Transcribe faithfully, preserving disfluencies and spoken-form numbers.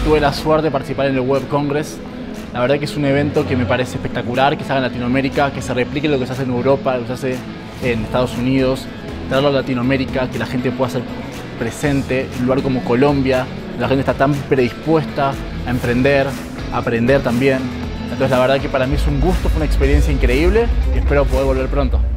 tuve la suerte de participar en el Web Congress. La verdad que es un evento que me parece espectacular, que se haga en Latinoamérica, que se replique lo que se hace en Europa, lo que se hace en Estados Unidos, traerlo a Latinoamérica, que la gente pueda ser presente, en un lugar como Colombia, la gente está tan predispuesta a emprender, a aprender también. Entonces la verdad que para mí es un gusto, fue una experiencia increíble y espero poder volver pronto.